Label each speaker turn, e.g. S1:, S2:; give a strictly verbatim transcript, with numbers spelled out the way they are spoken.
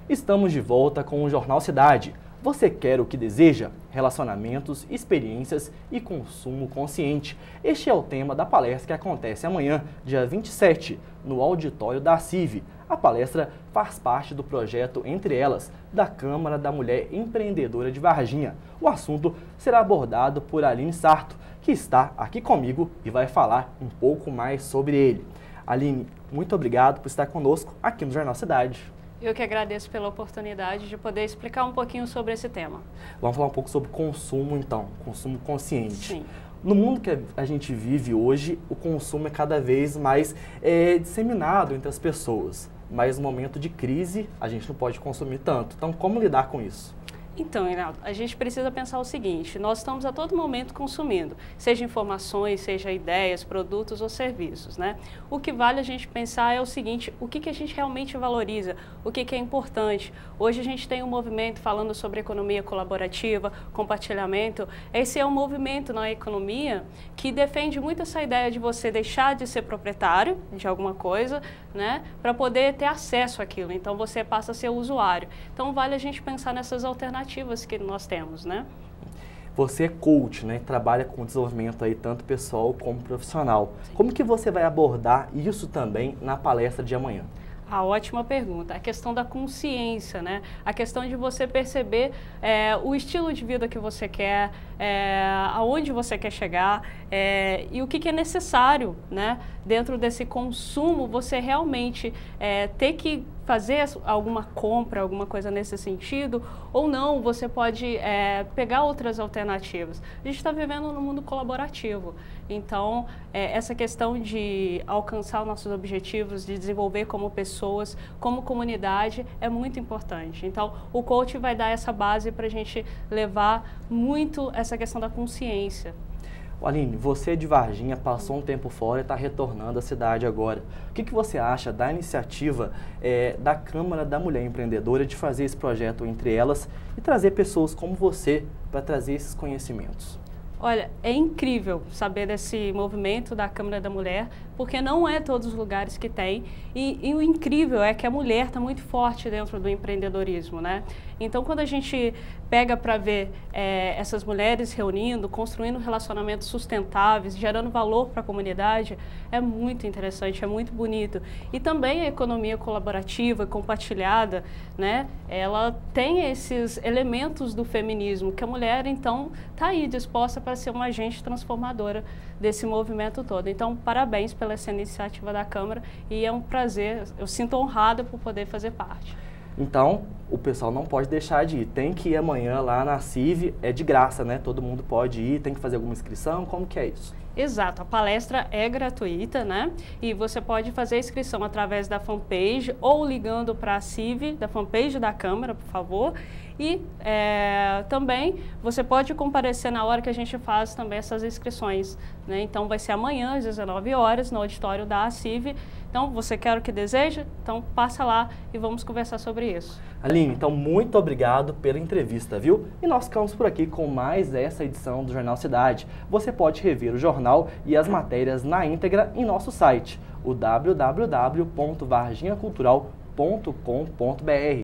S1: Estamos de volta com o Jornal Cidade. Você quer o que deseja? Relacionamentos, experiências e consumo consciente. Este é o tema da palestra que acontece amanhã, dia vinte e sete, no auditório da CIV. A palestra faz parte do projeto Entre Elas, da Câmara da Mulher Empreendedora de Varginha. O assunto será abordado por Aline Sarto, que está aqui comigo e vai falar um pouco mais sobre ele. Aline, muito obrigado por estar conosco aqui no Jornal Cidade.
S2: Eu que agradeço pela oportunidade de poder explicar um pouquinho sobre esse tema.
S1: Vamos falar um pouco sobre consumo, então, consumo consciente.
S2: Sim.
S1: No mundo que a gente vive hoje, o consumo é cada vez mais é, disseminado entre as pessoas. Mas no momento de crise, a gente não pode consumir tanto. Então, como lidar com isso?
S2: Então, Reinaldo, a gente precisa pensar o seguinte: nós estamos a todo momento consumindo, seja informações, seja ideias, produtos ou serviços, né? O que vale a gente pensar é o seguinte: o que, que a gente realmente valoriza, o que, que é importante. Hoje a gente tem um movimento falando sobre economia colaborativa, compartilhamento. Esse é um movimento na economia que defende muito essa ideia de você deixar de ser proprietário de alguma coisa, né, para poder ter acesso àquilo. Então você passa a ser usuário. Então vale a gente pensar nessas alternativas que nós temos, né?
S1: Você é coach, né? Trabalha com desenvolvimento aí tanto pessoal como profissional.
S2: Sim.
S1: Como que você vai abordar isso também na palestra de amanhã?
S2: A ótima pergunta. A questão da consciência, né? A questão de você perceber é, o estilo de vida que você quer, é, aonde você quer chegar é, e o que, que é necessário, né? Dentro desse consumo, você realmente é, ter que fazer alguma compra, alguma coisa nesse sentido, ou não, você pode é, pegar outras alternativas. A gente está vivendo num mundo colaborativo, então é, essa questão de alcançar os nossos objetivos, de desenvolver como pessoas, como comunidade, é muito importante. Então o coach vai dar essa base para a gente levar muito essa questão da consciência.
S1: Aline, você é de Varginha, passou um tempo fora e está retornando à cidade agora. O que, que você acha da iniciativa é, da Câmara da Mulher Empreendedora de fazer esse projeto Entre Elas e trazer pessoas como você para trazer esses conhecimentos?
S2: Olha, é incrível saber desse movimento da Câmara da Mulher, porque não é todos os lugares que tem, e, e o incrível é que a mulher está muito forte dentro do empreendedorismo, né? Então, quando a gente pega para ver é, essas mulheres reunindo, construindo relacionamentos sustentáveis, gerando valor para a comunidade, é muito interessante, é muito bonito. E também a economia colaborativa, compartilhada, né? Ela tem esses elementos do feminismo, que a mulher, então, está aí disposta para ser uma agente transformadora desse movimento todo. Então, parabéns pela essa iniciativa da Câmara e é um prazer, eu sinto honrada por poder fazer parte.
S1: Então, o pessoal não pode deixar de ir, tem que ir amanhã lá na CIV, é de graça, né? Todo mundo pode ir, tem que fazer alguma inscrição, como que é isso?
S2: Exato, a palestra é gratuita, né? E você pode fazer a inscrição através da fanpage ou ligando para a CIV, da fanpage da Câmara, por favor. E é, também você pode comparecer na hora que a gente faz também essas inscrições, né? Então vai ser amanhã às dezenove horas no auditório da CIV. Então você quer o que deseja? Então passa lá e vamos conversar sobre isso.
S1: Aline, então muito obrigado pela entrevista, viu? E nós ficamos por aqui com mais essa edição do Jornal Cidade. Você pode rever o jornal e as matérias na íntegra em nosso site, o w w w ponto varginha cultural ponto com ponto b r.